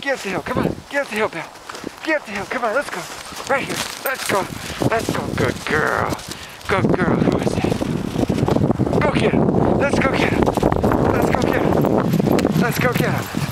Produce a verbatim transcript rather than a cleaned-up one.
Get up the hill. Come on. Get up the hill, Belle. Get up the hill. Come on. Let's go. Right here. Let's go. Let's go. Good girl. Good girl. Who is that? Go get him. Let's go get him. Let's go get him. Let's go get him.